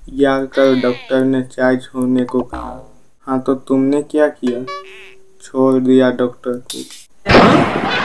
यार कल डॉक्टर ने चाय छोड़ने को कहा। हाँ तो तुमने क्या किया? छोड़ दिया डॉक्टर को।